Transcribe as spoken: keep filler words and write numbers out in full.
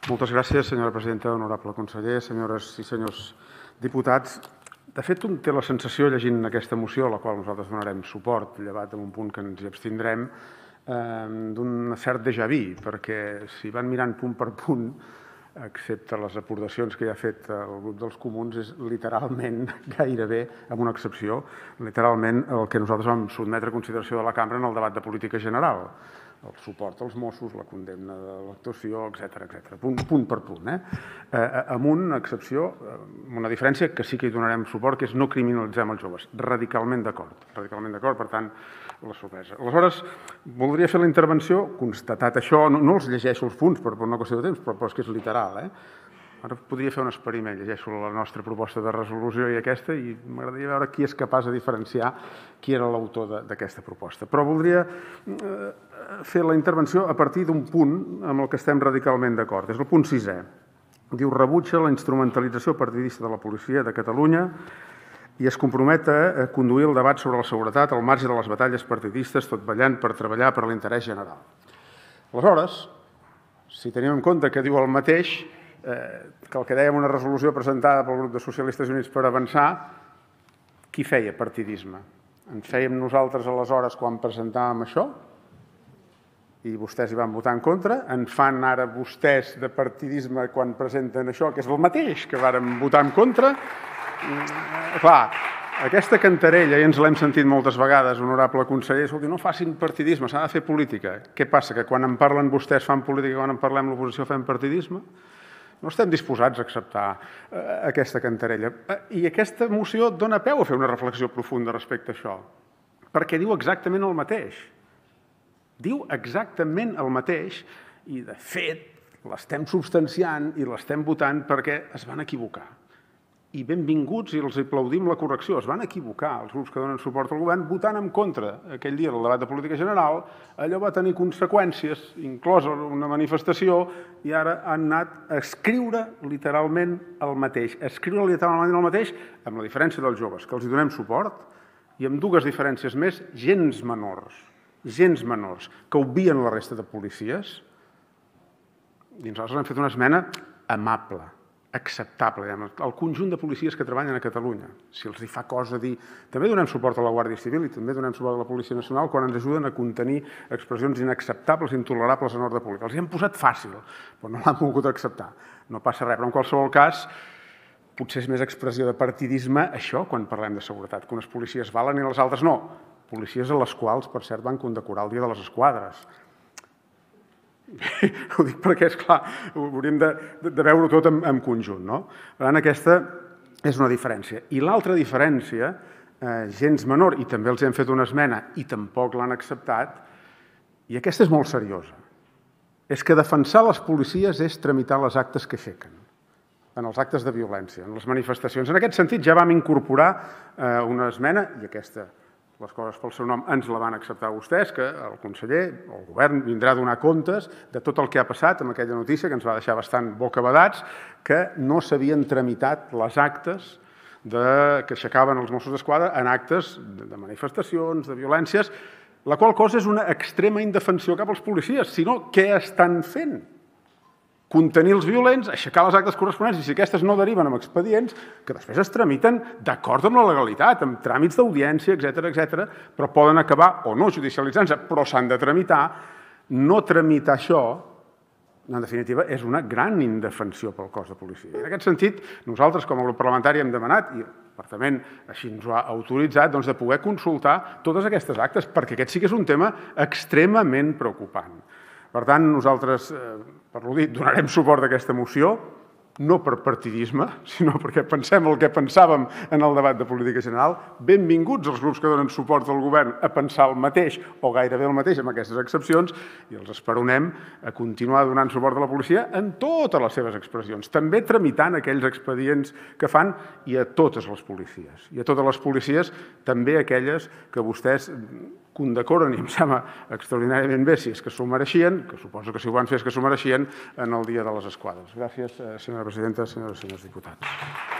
Moltes gràcies, senyora presidenta, honorable conseller, senyores i senyors diputats. De fet, un té la sensació, llegint aquesta moció, a la qual nosaltres donarem suport, llevat en un punt que ens hi abstindrem, d'un cert déjà vu, perquè si van mirant punt per punt, excepte les aportacions que ja ha fet el grup dels comuns, és literalment, gairebé, amb una excepció, literalment el que nosaltres vam sotmetre a consideració de la cambra en el debat de política general. El suport als Mossos, la condemna de l'actuació, etcètera, etcètera. Punt, punt per punt. Eh? Amb una excepció, amb una diferència que sí que hi donarem suport, que és no criminalitzem els joves. Radicalment d'acord. Radicalment d'acord, per tant, la sorpresa. Aleshores, voldria fer la intervenció, constatat això, no, no els llegeixo els punts per, per una qüestió de temps, però, però és que és literal. Eh? Ara podria fer un experiment, llegeixo la nostra proposta de resolució i aquesta, i m'agradaria veure qui és capaç de diferenciar qui era l'autor d'aquesta proposta. Però voldria eh, fer la intervenció a partir d'un punt amb el que estem radicalment d'acord. És el punt sisè. Diu, rebutja la instrumentalització partidista de la policia de Catalunya i es compromet a conduir el debat sobre la seguretat al marge de les batalles partidistes, tot ballant per treballar per l'interès general. Aleshores, si tenim en compte que diu el mateix, eh, que el que dèiem una resolució presentada pel grup de Socialistes Units per Avançar, qui feia partidisme? En fèiem nosaltres aleshores quan presentàvem això? I vostès hi van votar en contra, en fan ara vostès de partidisme quan presenten això, que és el mateix que vàrem votar en contra. Clar, aquesta cantarella, i ens l'hem sentit moltes vegades, honorable conseller, escolti, no facin partidisme, s'ha de fer política. Què passa, que quan en parlen vostès fan política i quan en parlem l'oposició fem partidisme? No estem disposats a acceptar aquesta cantarella. I aquesta moció dona peu a fer una reflexió profunda respecte a això, perquè diu exactament el mateix. Diu exactament el mateix i, de fet, l'estem substanciant i l'estem votant perquè es van equivocar. I benvinguts i els aplaudim la correcció. Es van equivocar els grups que donen suport al govern votant en contra aquell dia del debat de política general. Allò va tenir conseqüències, inclosa una manifestació, i ara han anat a escriure literalment el mateix. A escriure literalment el mateix amb la diferència dels joves, que els hi donem suport, i amb dues diferències més, gens menors. gens menors, que obvien la resta de policies, i nosaltres hem fet una esmena amable, acceptable, al conjunt de policies que treballen a Catalunya. Si els hi fa cosa dir... També donem suport a la Guàrdia Civil i també donem suport a la Policia Nacional quan ens ajuden a contenir expressions inacceptables i intolerables en ordre públic. Els hi hem posat fàcil, però no l'han volgut acceptar. No passa res, però en qualsevol cas, potser és més expressió de partidisme això quan parlem de seguretat, que unes policies valen i les altres no. Policies a les quals, per cert, van condecorar el Dia de les Esquadres. Ho dic perquè, esclar, hauríem de, de veure-ho tot en, en conjunt, no? Per tant, aquesta és una diferència. I l'altra diferència, eh, gens menor, i també els hem fet una esmena i tampoc l'han acceptat, i aquesta és molt seriosa, és que defensar les policies és tramitar les actes que aixequen, en els actes de violència, en les manifestacions. En aquest sentit, ja vam incorporar eh, una esmena, i aquesta... les coses pel seu nom ens la van acceptar vostès, que el conseller, el govern, vindrà a donar comptes de tot el que ha passat amb aquella notícia que ens va deixar bastant bocabadats, que no s'havien tramitat les actes que aixecaven els Mossos d'Esquadra en actes de manifestacions, de violències, la qual cosa és una extrema indefensió cap als policies. Si no, què estan fent? Contenir els violents, aixecar les actes corresponents, i si aquestes no deriven amb expedients, que després es tramiten d'acord amb la legalitat, amb tràmits d'audiència, etcètera, etcètera, però poden acabar o no judicialitzant-se, però s'han de tramitar. No tramitar això, en definitiva, és una gran indefensió pel cos de policia. En aquest sentit, nosaltres, com a grup parlamentari, hem demanat, i el Departament així ens ho ha autoritzat, doncs, de poder consultar totes aquestes actes, perquè aquest sí que és un tema extremament preocupant. Per tant, nosaltres, per lo dit, donarem suport a aquesta moció, no per partidisme, sinó perquè pensem el que pensàvem en el debat de política general. Benvinguts els grups que donen suport al govern a pensar el mateix, o gairebé el mateix, amb aquestes excepcions, i els esperonem a continuar donant suport a la policia en totes les seves expressions, també tramitant aquells expedients que fan, i a totes les policies. I a totes les policies, també aquelles que vostès condecoren, i em sembla extraordinàriament bé, si és que s'ho mereixien, que suposo que si ho van fer és que s'ho mereixien, en el Dia de les Esquadres. Gràcies, senyora presidenta, senyores i senyors diputats.